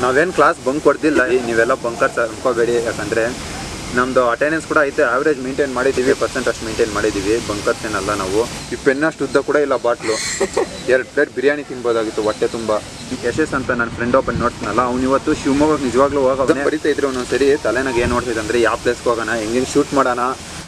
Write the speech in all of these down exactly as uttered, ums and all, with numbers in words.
ನಾವೇನು class bunk ಕೊಡ್ತಿಲ್ಲ, ನೀವೆಲ್ಲ ಬಂಕರ್ಸ್ ಅನ್ಕೋಬೇಡಿ. ಯಾಕಂದರೆ ನಮ್ಮದು ಅಟೆಂಡೆನ್ಸ್ ಕೂಡ ಐತೆ, ಆವ್ರೇಜ್ ಮೇಂಟೈನ್ ಮಾಡಿದ್ದೀವಿ, ಪರ್ಸೆಂಟ್ ಅಷ್ಟು ಮೇಂಟೈನ್ ಮಾಡಿದ್ದೀವಿ. ಬಂಕರ್ಸ್ ಏನಲ್ಲ ನಾವು. ಈ ಪೆನ್ನಷ್ಟು ಉದ್ದ ಕೂಡ ಇಲ್ಲ ಬಾಟ್ಲು. ಎರಡು ಪ್ಲೇಟ್ ಬಿರಿಯಾನಿ ತಿನ್ಬೋದಾಗಿತ್ತು ಹೊಟ್ಟೆ ತುಂಬ. ಯಶಸ್ ಅಂತ ನನ್ನ ಫ್ರೆಂಡ್ ಒಬ್ಬ ನೋಡ್ತೀನಲ್ಲ, ಅವ್ನು ಇವತ್ತು ಶಿವಮೊಗ್ಗಕ್ಕೆ ನಿಜವಾಗ್ಲೂ ಹೋಗೋದು ಬರೀತಾ ಇದ್ರು. ಒಂದೊಂದು ಸರಿ ತಲೆನಾಗ ಏನು ನೋಡ್ತಿದ್ದೆ ಅಂದರೆ ಯಾವ ಪ್ಲೇಸ್ಗೆ ಹೋಗೋಣ, ಹೆಂಗೆ ಶೂಟ್ ಮಾಡೋಣ.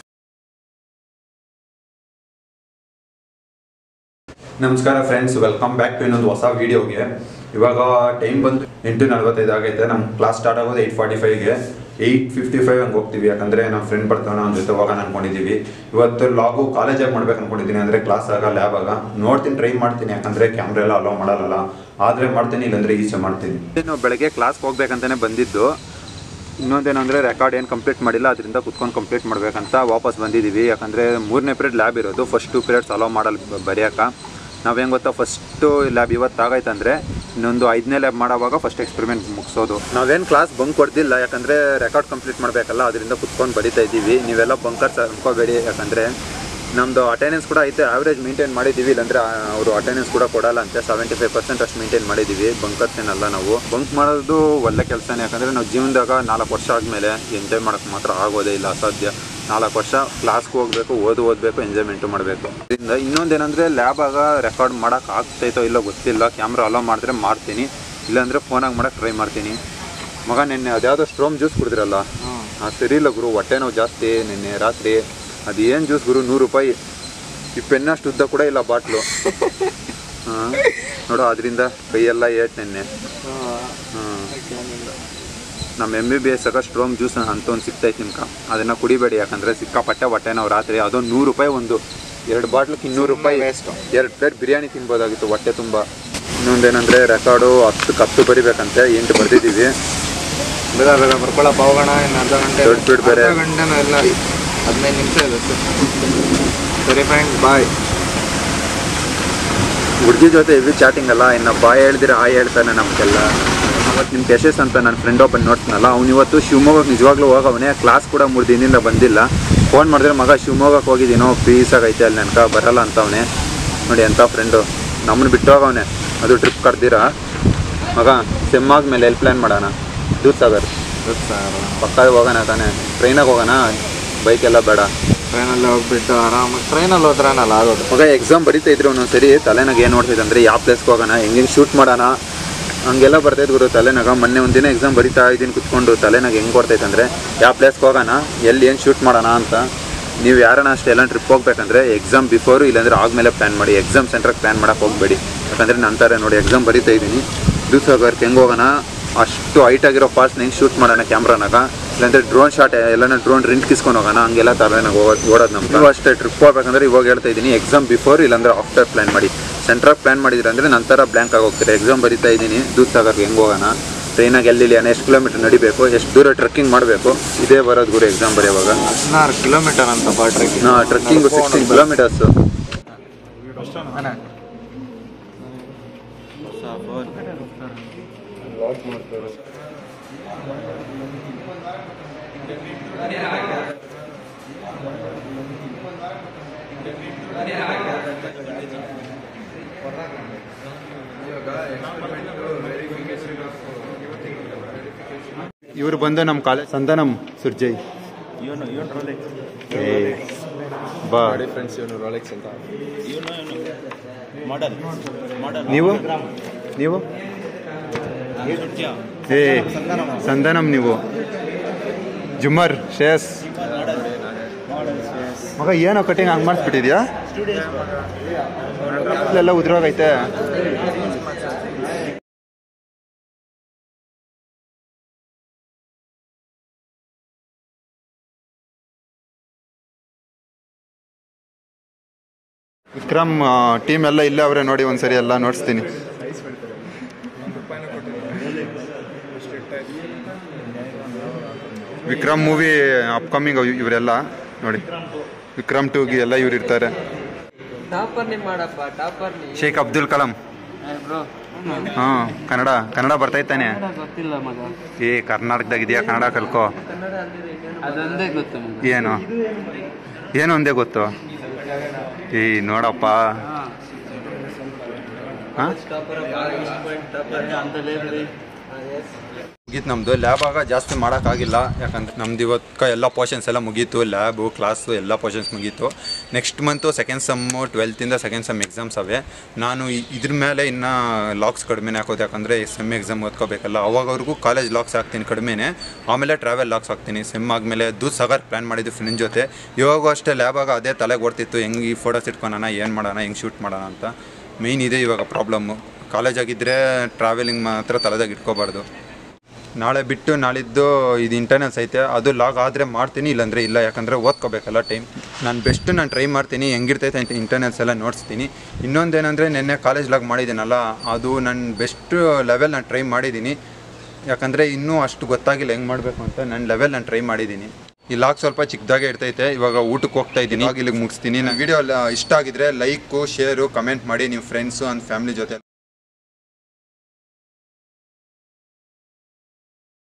ನಮಸ್ಕಾರ ಫ್ರೆಂಡ್ಸ್, ವೆಲ್ಕಮ್ ಬ್ಯಾಕ್ ಟು ಇನ್ನೊಂದು ಹೊಸ ವೀಡಿಯೋಗೆ. ಇವಾಗ ಟೈಮ್ ಬಂದು ಎಂಟು ನಲ್ವತ್ತೈದು ಆಗೈತೆ. ನಮ್ಮ ಕ್ಲಾಸ್ ಸ್ಟಾರ್ಟ್ ಆಗೋದು ಏಯ್ಟ್ ಫಾರ್ಟಿ ಫೈವ್ಗೆ. ಏಯ್ಟ್ ಫಿಫ್ಟಿ ಫೈವ್ ಹಂಗೆ ಹೋಗ್ತೀವಿ. ಯಾಕಂದರೆ ನಮ್ಮ ಫ್ರೆಂಡ್ ಬರ್ತಾನೆ, ಅವ್ನ ಜೊತೆ ಹೋಗೋಣ ಅಂದ್ಕೊಂಡಿದ್ದೀವಿ. ಇವತ್ತು ಲಾಗು ಕಾಲೇಜಾಗಿ ಮಾಡ್ಬೇಕು ಅಂದ್ಕೊಂಡಿದ್ದೀನಿ. ಅಂದರೆ ಕ್ಲಾಸ್ ಆಗ ಲ್ಯಾಬ್ ಆಗ ನೋಡ್ತೀನಿ, ಟ್ರೈ ಮಾಡ್ತೀನಿ. ಯಾಕಂದರೆ ಕ್ಯಾಮ್ರಾ ಎಲ್ಲ ಅಲೋ ಮಾಡಲ್ಲ, ಆದರೆ ಮಾಡ್ತೀನಿ, ಇಲ್ಲಾಂದರೆ ಈಚೆ ಮಾಡ್ತೀನಿ. ನಾವು ಬೆಳಗ್ಗೆ ಕ್ಲಾಸ್ಗೆ ಹೋಗ್ಬೇಕಂತಲೇ ಬಂದಿದ್ದು. ಇನ್ನೊಂದೇನಂದರೆ ರೆಕಾರ್ಡ್ ಏನು ಕಂಪ್ಲೀಟ್ ಮಾಡಿಲ್ಲ, ಅದರಿಂದ ಕುತ್ಕೊಂಡು ಕಂಪ್ಲೀಟ್ ಮಾಡಬೇಕಂತ ವಾಪಸ್ ಬಂದಿದ್ದೀವಿ. ಯಾಕಂದರೆ ಮೂರನೇ ಪೀರಿಯಡ್ ಲ್ಯಾಬ್ ಇರೋದು, ಫಸ್ಟ್ ಟು ಪೀರಿಯಡ್ಸ್ ಅಲೋ ಮಾಡಲ್ಲ ಬರೆಯೋಕೆ. ನಾವು ಹೆಂಗೆ ಗೊತ್ತಾ, ಫಸ್ಟು ಲ್ಯಾಬ್ ಇವತ್ತು ಆಗೈತಂದರೆ ಇನ್ನೊಂದು ಐದನೇ ಲ್ಯಾಬ್ ಮಾಡೋವಾಗ ಫಸ್ಟ್ ಎಕ್ಸ್ಪೆರಿಮೆಂಟ್ ಮುಗಿಸೋದು. ನಾವೇನು ಕ್ಲಾಸ್ ಬಂಕ್ ಕೊಡ್ತಿಲ್ಲ, ಯಾಕಂದರೆ ರೆಕಾರ್ಡ್ ಕಂಪ್ಲೀಟ್ ಮಾಡಬೇಕಲ್ಲ, ಅದರಿಂದ ಕುತ್ಕೊಂಡು ಬರಿತಾ ಇದ್ದೀವಿ. ನೀವೆಲ್ಲ ಬಂಕರ್ಸ್ ಅನ್ಕೋಬೇಡಿ. ಯಾಕಂದರೆ ನಮ್ಮದು ಅಟೆಂಡೆನ್ಸ್ ಕೂಡ ಐತೆ, ಆವ್ರೇಜ್ ಮೇಂಟೈನ್ ಮಾಡಿದ್ದೀವಿ. ಇಲ್ಲಾಂದರೆ ಅವರು ಅಟೆಂಡೆನ್ಸ್ ಕೂಡ ಕೊಡಲ್ಲ ಅಂತ. ಸೆವೆಂಟಿ ಫೈವ್ ಪರ್ಸೆಂಟ್ ಅಷ್ಟು ಮೇಂಟೈನ್ ಮಾಡಿದ್ದೀವಿ. ಬಂಕರ್ಸ್ ಏನಲ್ಲ ನಾವು. ಬಂಕ್ ಮಾಡೋದು ಒಳ್ಳೆ ಕೆಲಸನೇ. ಯಾಕಂದರೆ ನಾವು ಜೀವನದಾಗ ನಾಲ್ಕು ವರ್ಷ ಆದಮೇಲೆ ಎಂಜಾಯ್ ಮಾಡೋಕ್ಕೆ ಮಾತ್ರ ಆಗೋದೇ ಇಲ್ಲ, ಅಸಾಧ್ಯ. ನಾಲ್ಕು ವರ್ಷ ಕ್ಲಾಸ್ಗೆ ಹೋಗಬೇಕು, ಓದು ಓದಬೇಕು, ಎಂಜಾಯ್ಮೆಂಟು ಮಾಡಬೇಕು. ಇದರಿಂದ ಇನ್ನೊಂದೇನೆಂದರೆ ಲ್ಯಾಬಾಗ ರೆಕಾರ್ಡ್ ಮಾಡೋಕೆ ಆಗ್ತೈತೋ ಇಲ್ಲೋ ಗೊತ್ತಿಲ್ಲ. ಕ್ಯಾಮ್ರಾ ಅಲೋ ಮಾಡಿದ್ರೆ ಮಾಡ್ತೀನಿ, ಇಲ್ಲಾಂದರೆ ಫೋನಾಗಿ ಮಾಡೋಕ್ಕೆ ಟ್ರೈ ಮಾಡ್ತೀನಿ. ಮಗ ನಿನ್ನೆ ಅದ್ಯಾವುದೋ ಸ್ಟ್ರೋಮ್ ಜ್ಯೂಸ್ ಕುಡಿದ್ರಲ್ಲ, ಹಾಂ ಸರಿ ಇಲ್ಲ ಗುರು, ಹೊಟ್ಟೆ ನೋವು ಜಾಸ್ತಿ ನಿನ್ನೆ ರಾತ್ರಿ. ಅದು ಏನು ಜ್ಯೂಸ್ ಗುರು, ನೂರು ರೂಪಾಯಿ. ಈ ಪೆನ್ನಷ್ಟು ಉದ್ದ ಕೂಡ ಇಲ್ಲ ಬಾಟ್ಲು. ಹಾಂ ನೋಡು, ಅದರಿಂದ ಕೈಯೆಲ್ಲ ಏಟ್ ನಿನ್ನೆ. ಹಾಂ ನಮ್ಮ ಎಮ್ ಬಿ ಬಿ ಎಸ್ ಆಗ ಸ್ಟ್ರೋಮ್ ಜ್ಯೂಸ್ ಅಂತ ಒಂದು ಸಿಗ್ತೈತೆ ನಿಮ್ಗೆ, ಅದನ್ನು ಕುಡಿಬೇಡಿ. ಯಾಕಂದರೆ ಸಿಕ್ಕಾಪಟ್ಟೆ ಹೊಟ್ಟೆ ನಾವು ರಾತ್ರಿ. ಅದೊಂದು ನೂರು ರೂಪಾಯಿ ಒಂದು, ಎರಡು ಬಾಟ್ಲಕ್ಕೆ ಇನ್ನೂರು ರೂಪಾಯಿ ವೇಸ್ಟ್. ಎರಡು ಪ್ಲೇಟ್ ಬಿರಿಯಾನಿ ತಿನ್ಬೋದಾಗಿತ್ತು ಹೊಟ್ಟೆ ತುಂಬ. ಇನ್ನೊಂದೇನೆಂದರೆ ರೆಕಾರ್ಡು ಹತ್ತಕ್ಕೆ ಹತ್ತು ಬರಿಬೇಕಂತೆ, ಎಂಟು ಬರೆದಿದ್ದೀವಿ. ಬೇಗ ಬೇಗ ಬರ್ಕೊಳ್ಳಪ್ಪ, ಹೋಗೋಣ. ಇನ್ನು ಅರ್ಧ ಗಂಟೆ ದೊಡ್ಡ ಸ್ಪೀಡ್ ಬೇರೆ, ಗಂಟೆನೂ ಇಲ್ಲ, ಹದಿನೈದು ನಿಮಿಷ ಇದೆ. ಸರಿ ಫ್ರೆಂಡ್ಸ್, ಬಾಯ್. ಹುಡುಗಿ ಜೊತೆ ಇವಿ ಚಾಟಿಂಗ್ ಅಲ್ಲ, ಇನ್ನು ಬಾಯ್ ಹೇಳ್ದಿರ ಆಯ್ ಹೇಳ್ತಾನೆ ನಮಗೆಲ್ಲ. ಅವತ್ತು ನಿಮ್ಮ ಯಶಸ್ ಅಂತ ನನ್ನ ಫ್ರೆಂಡ್ ಒಬ್ಬ ನೋಡ್ತೀನಲ್ಲ, ಅವ್ನು ಇವತ್ತು ಶಿವಮೊಗ್ಗಕ್ಕೆ ನಿಜವಾಗ್ಲೂ ಹೋಗವನೇ. ಕ್ಲಾಸ್ ಕೂಡ ಮೂರು ದಿನದಿಂದ ಬಂದಿಲ್ಲ. ಫೋನ್ ಮಾಡಿದ್ರೆ ಮಗ ಶಿವಮೊಗ್ಗಕ್ಕೆ ಹೋಗಿದ್ದೀನೋ, ಪೀಸಾಗೈತೆ ಅಲ್ಲಿ ನನಗೆ ಬರಲ್ಲ ಅಂತವನೇ. ನೋಡಿ ಎಂಥ ಫ್ರೆಂಡು, ನಮ್ಮನ್ನು ಬಿಟ್ಟು ಹೋಗವನೇ. ಅದು ಟ್ರಿಪ್ ಕರ್ದಿರ ಮಗ. ಸೆಮ್ಮಾಗ ಮೇಲೆ ಎಲ್ಲಿ ಪ್ಲ್ಯಾನ್ ಮಾಡೋಣ? ದೂದ್ ಸಾಗರ್. ದೂದ್ ಸಾಗರ್ ಪಕ್ಕ ಹೋಗೋಣ ತಾನೆ? ಟ್ರೈನಾಗ ಹೋಗೋಣ, ಬೈಕೆಲ್ಲ ಬೇಡ. ಟ್ರೈನಲ್ಲಿ ಹೋಗ್ಬಿಟ್ಟು ಆರಾಮಾಗಿ ಟ್ರೈನಲ್ಲಿ ಹೋದ್ರನಲ್ಲ ಆಗೋದು. ಮಗ ಎಕ್ಸಾಮ್ ಬರೀತಾ ಇದ್ರು ಒಂದೊಂದು ಸರಿ ತಲೆನಾಗ ಏನು ನೋಡ್ತಿದ್ದೆ ಅಂದರೆ ಯಾವ ಪ್ಲೇಸ್ಗೆ ಹೋಗೋಣ, ಹೆಂಗೆ ಶೂಟ್ ಮಾಡೋಣ, ಹಂಗೆಲ್ಲ ಬರ್ತೈತೆ ಗುರು ತಲೆನಾಗ. ಮೊನ್ನೆ ಒಂದಿನ ಎಕ್ಸಾಮ್ ಬರೀತಾ ಇದ್ದೀನಿ ಕುತ್ಕೊಂಡು, ತಲೆನಾಗ ಹೆಂಗೆ ಬರ್ತೈತೆ ಅಂದರೆ ಯಾವ ಪ್ಲೇಸ್ಗೆ ಹೋಗೋಣ, ಎಲ್ಲಿ ಏನು ಶೂಟ್ ಮಾಡೋಣ ಅಂತ. ನೀವು ಯಾರನ್ನ ಅಷ್ಟೇ ಎಲ್ಲ ಟ್ರಿಪ್ ಹೋಗ್ಬೇಕಂದ್ರೆ ಎಕ್ಸಾಮ್ ಬಿಫೋರು ಇಲ್ಲಾಂದರೆ ಆದಮೇಲೆ ಪ್ಲ್ಯಾನ್ ಮಾಡಿ. ಎಕ್ಸಾಮ್ ಸೆಂಟ್ರಿಗೆ ಪ್ಲ್ಯಾನ್ ಮಾಡೋಕ್ಕೆ ಹೋಗಬೇಡಿ. ಯಾಕಂದರೆ ನಂತರ ನೋಡಿ ಎಕ್ಸಾಮ್ ಬರೀತಾ ಇದ್ದೀನಿ, ದೂದ್ ಸಾಗರ್ಗೆ ಹೆಂಗೆ ಹೋಗೋಣ, ಅಷ್ಟು ಹೈಟಾಗಿರೋ ಫಾಸ್ಟ್ನ ಹೆಂಗೆ ಶೂಟ್ ಮಾಡೋಣ ಕ್ಯಾಮ್ರಾನಾಗ, ಇಲ್ಲಾಂದರೆ ಡ್ರೋನ್ ಶಾಟ್ ಎಲ್ಲನ ಡ್ರೋನ್ ರಿಂಟ್ ಕಿಸ್ಕೊಂಡು ಹೋಗೋಣ, ಹಂಗೆಲ್ಲ ತಲೆನಾಗ ಹೋಗೋದು ಓಡೋದು ನಮ್ಗೆ. ನೀವು ಅಷ್ಟೇ ಟ್ರಿಪ್ ಹೋಗ್ಬೇಕಂದ್ರೆ ಇವಾಗ ಹೇಳ್ತಾ ಇದ್ದೀನಿ, ಎಕ್ಸಾಮ್ ಬಿಫೋರ್ ಇಲ್ಲಾಂದರೆ ಆಫ್ಟರ್ ಪ್ಲ್ಯಾನ್ ಮಾಡಿ. ಸೆಂಟ್ರಾಗಿ ಪ್ಲ್ಯಾನ್ ಮಾಡಿದ್ರೆ ಅಂದರೆ ನಂತರ ಬ್ಲ್ಯಾಂಕ್ ಆಗಿ ಹೋಗ್ತಾರೆ. ಎಕ್ಸಾಮ್ ಬರೀತಾ ಇದ್ದೀನಿ, ದೂದ್ ಸಾಗರ್ಗೆ ಹೆಂಗೆ ಹೋಗೋಣ, ಟ್ರೈನಾಗಿ ಎಲ್ಲಿ ಎಷ್ಟು ಕಿಲೋಮೀಟರ್ ನಡಿಬೇಕು, ಎಷ್ಟು ದೂರ ಟ್ರೆಕ್ಕಿಂಗ್ ಮಾಡಬೇಕು, ಇದೇ ಬರೋದು ಗುರು ಎಕ್ಸಾಮ್ ಬರೆಯುವಾಗ. ಹದಿನಾರು ಕಿಲೋಮೀಟರ್ ಅಂತ ಟ್ರೆಕ್ಕಿಂಗ್. ಹಾಂ, ಟ್ರೆಕ್ಕಿಂಗು ಸಿಕ್ಸ್ಟೀನ್ ಕಿಲೋಮೀಟರ್ಸು. ಇವರು ಬಂದು ನಮ್ಮ ಕಾಲೇಜ್ ಸಂದನಂ ಸುರ್ಜಯ್. ಬಾ ಫ್ರೆಂಡ್ಸ್, ಇವನು ರೋಲೆಕ್ಸ್ ಅಂತ. ನೀವು ನೀವು ಏ ಸಂದನಂ, ನೀವು ಜುಮ್ಮರ್ ಶ್ರೇಯಸ್. ಮಗ ಏನೋ ಕಟಿಂಗ್ ಹಂಗೆ ಮಾಡಿಸ್ಬಿಟ್ಟಿದ್ಯಾ, ಎಲ್ಲ ಉದ್ರೋಗೈತೆ. ವಿಕ್ರಮ್ ಟೀಮ್ ಎಲ್ಲ ಇಲ್ಲೇ ಅವರೇ ನೋಡಿ, ಒಂದ್ಸರಿ ಎಲ್ಲ ನೋಡಿಸ್ತೀನಿ. ವಿಕ್ರಮ್ ಮೂವಿ ಅಪ್ಕಮಿಂಗ್ ಇವರೆಲ್ಲ ನೋಡಿ, ವಿಕ್ರಮ್ ಟೂಗೆ ಎಲ್ಲ ಇವ್ರು ಇರ್ತಾರೆ. ಶೇಖ್ ಅಬ್ದುಲ್ ಕಲಾಂ. ಹಾಂ, ಕನ್ನಡ ಕನ್ನಡ ಬರ್ತೈತಾನೆ? ಏ ಕರ್ನಾಟಕದಾಗ ಇದೆಯಾ, ಕನ್ನಡ ಕಲ್ಕೋ. ಏನು ಏನು ಒಂದೇ ಗೊತ್ತು. ಏ ನೋಡಪ್ಪ, ಹಾಂ ಮುಗೀತು ನಮ್ಮದು ಲ್ಯಾಬ್ ಆಗ ಜಾಸ್ತಿ ಮಾಡೋಕ್ಕಾಗಿಲ್ಲ, ಯಾಕಂದರೆ ನಮ್ದು ಇವತ್ತು ಎಲ್ಲ ಪೋರ್ಷನ್ಸ್ ಎಲ್ಲ ಮುಗೀತು, ಲ್ಯಾಬು ಕ್ಲಾಸು ಎಲ್ಲ ಪೋರ್ಷನ್ಸ್ ಮುಗೀತು. ನೆಕ್ಸ್ಟ್ ಮಂತು ಸೆಕೆಂಡ್ ಸಮ್ಮು ಟ್ವೆಲ್ತಿಂದ ಸೆಕೆಂಡ್ ಸಮ್ ಎಕ್ಸಾಮ್ಸ್ ಅವೆ. ನಾನು ಇದ್ರ ಮೇಲೆ ಇನ್ನೂ ಲಾಕ್ಸ್ ಕಡಿಮೆನೇ ಹಾಕೋದು, ಯಾಕಂದರೆ ಸೆಮ್ ಎಕ್ಸಾಮ್ ಓದ್ಕೋಬೇಕಲ್ಲ. ಅವಾಗವರೆಗೂ ಕಾಲೇಜ್ ಲಾಕ್ಸ್ ಹಾಕ್ತೀನಿ ಕಡಿಮೆನೇ, ಆಮೇಲೆ ಟ್ರಾವೆಲ್ ಲಾಕ್ಸ್ ಹಾಕ್ತೀನಿ. ಸೆಮ್ ಆದಮೇಲೆ ದೂದ್ ಸಾಗರ್ ಪ್ಲ್ಯಾನ್ ಮಾಡಿದ್ದು ಫ್ರೆಂಡ್ ಜೊತೆ. ಇವಾಗೂ ಅಷ್ಟೇ ಲ್ಯಾಬಾಗ ಅದೇ ತಲೆಗೆ ಓಡ್ತಿತ್ತು, ಹೆಂಗೆ ಈ ಫೋಟೋಸ್ ಇಟ್ಕೊಳೋಣ, ಏನು ಮಾಡೋಣ, ಹೆಂಗೆ ಶೂಟ್ ಮಾಡೋಣ ಅಂತ. ಮೇಯ್ನ್ ಇದೆ ಇವಾಗ ಪ್ರಾಬ್ಲಮ್ಮು. ಕಾಲೇಜಾಗಿದ್ದರೆ ಟ್ರಾವೆಲಿಂಗ್ ಮಾತ್ರ ತಲೆದಾಗ ಇಟ್ಕೋಬಾರ್ದು. ನಾಳೆ ಬಿಟ್ಟು ನಾಳಿದ್ದು ಇದು ಇಂಟರ್ನಲ್ಸ್ ಐತೆ, ಅದು ಲಾಗ್ ಆದರೆ ಮಾಡ್ತೀನಿ, ಇಲ್ಲಾಂದರೆ ಇಲ್ಲ, ಯಾಕಂದರೆ ಓದ್ಕೋಬೇಕಲ್ಲ ಟೈಮ್. ನಾನು ಬೆಸ್ಟು ನಾನು ಟ್ರೈ ಮಾಡ್ತೀನಿ, ಹೆಂಗಿರ್ತೈತೆ ಅಂತ ಇಂಟರ್ನಲ್ಸ್ ಎಲ್ಲ ನೋಡಿಸ್ತೀನಿ. ಇನ್ನೊಂದೇನೆಂದರೆ ನಿನ್ನೆ ಕಾಲೇಜ್ ಲಾಗ್ ಮಾಡಿದ್ದೀನಲ್ಲ, ಅದು ನನ್ನ ಬೆಸ್ಟು ಲೆವೆಲ್ ನಾನು ಟ್ರೈ ಮಾಡಿದ್ದೀನಿ. ಯಾಕಂದರೆ ಇನ್ನೂ ಅಷ್ಟು ಗೊತ್ತಾಗಿಲ್ಲ ಹೆಂಗೆ ಮಾಡಬೇಕು ಅಂತ. ನನ್ನ ಲೆವೆಲ್ ನಾನು ಟ್ರೈ ಮಾಡಿದ್ದೀನಿ. ಈ ಲಾಗ್ ಸ್ವಲ್ಪ ಚಿಕ್ಕದಾಗೆ ಇರ್ತೈತೆ. ಇವಾಗ ಊಟಕ್ಕೆ ಹೋಗ್ತಾ ಇದ್ದೀನಿ, ಇಲ್ಲಿಗೆ ಮುಗಿಸ್ತೀನಿ. ನನ್ನ ವೀಡಿಯೋ ಇಷ್ಟ ಆಗಿದ್ರೆ ಲೈಕು, ಶೇರು, ಕಮೆಂಟ್ ಮಾಡಿ ನಿಮ್ಮ ಫ್ರೆಂಡ್ಸು ಆ್ಯಂಡ್ ಫ್ಯಾಮಿಲಿ ಜೊತೆ.